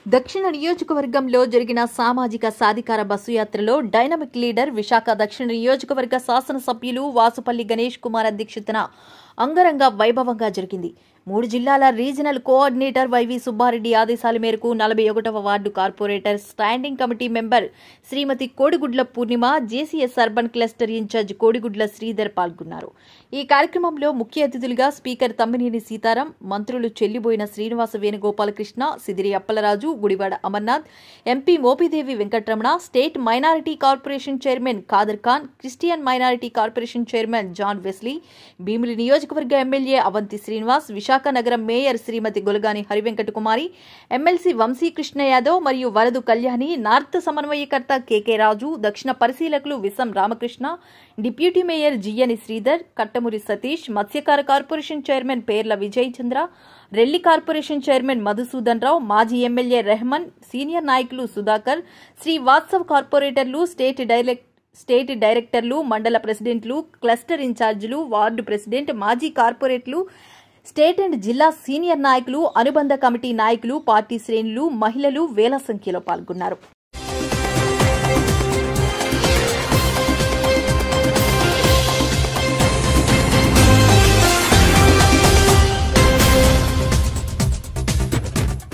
దక్షిణ నియోజకవర్గంలో జరిగిన సామాజిక సాధికార బస్సు యాత్రలో డైనమిక్ లీడర్ విశాఖ దక్షిణ నియోజకవర్గ శాసనసభ్యులు వాసుపల్లి గణేష్ కుమార్ అధ్యక్షతన అంగరంగ వైభవంగా జరిగింది. 3 జిల్లాల రీజనల్ కోఆర్డినేటర్ వైవి సుబ్బారెడ్డి ఆదేశాల మేరకు 41వ ward corporator standing committee member Srimathi Kodigudla Purnima, JCS urban cluster incharge Kodigudla Sridhar పాల్గొన్నారు. ఈ కార్యక్రమంలో ముఖ్య అతిథులుగా స్పీకర్ తమ్మినేని సీతారాం, మంత్రులు Chelluboina Srinivasa Venugopalakrishna, Sidiri Appalaraju, Gudivada Amarnath, MP Mopidevi Venkataramana, state minority corporation chairman Khader Khan, Christian minority corporation chairman John Wesley, Bheemili నియోజకవర్గ ఎమ్మెల్యే అవంతి శ్రీనివాస్, విశాఖ నగరం మేయర్ శ్రీమతి గొలగాని హరివెంకట కుమారి, ఎమ్మెల్సీ వంశీకృష్ణ యాదవ్ మరియు వరదు కళ్యాణి, నార్త్ సమన్వయకర్త కెకే రాజు, దక్షిణ పరిశీలకులు విసం రామకృష్ణ, డిప్యూటీ మేయర్ జియ్యని శ్రీధర్, కట్టమురి సతీష్, మత్స్యకార corporation chairman Perla Vijay Chandra, Relli corporation chairman Madhusudan Rao, మాజీ ఎమ్మెల్యే రెహమాన్, సీనియర్ నాయకులు సుధాకర్, శ్రీ వాత్సవ్ కార్పొరేటర్లు, స్టేట్ డైరెక్టర్లు, మండల ప్రెసిడెంట్లు, క్లస్టర్ ఇన్ఛార్జీలు, వార్డు ప్రెసిడెంట్, మాజీ కార్పొరేట్లు, స్టేట్ అండ్ జిల్లా సీనియర్ నాయకులు, అనుబంధ కమిటీ నాయకులు, పార్టీ శ్రేణులు, మహిళలు వేల సంఖ్యలో పాల్గొన్నారు.